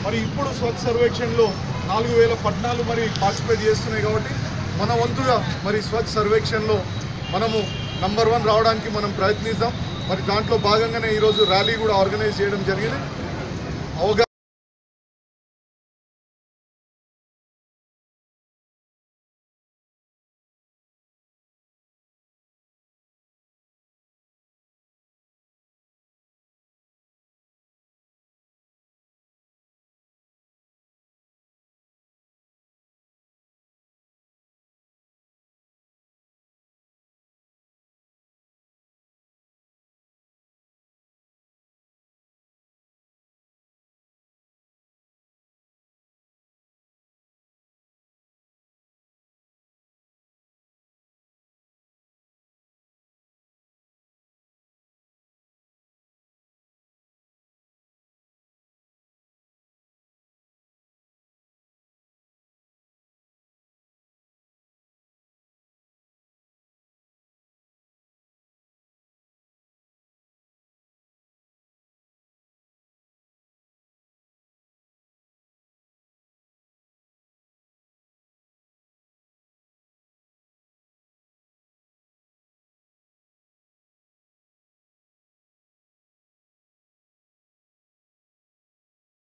మరి ఇప్పుడు స్వచ్ఛ సర్వేక్షణలో 4000 పట్టణాలు మరి పార్టిసిపేట్ చేస్తున్నాయి కాబట్టి మన వంతుగా మరి స్వచ్ఛ సర్వేక్షణలో మనము నంబర్ 1 రావడానికి మనం ప్రయత్నిద్దాం. మరి దాంట్లో భాగంగానే ఈరోజు ర్యాలీ కూడా ఆర్గనైజ్ చేయడం జరిగింది.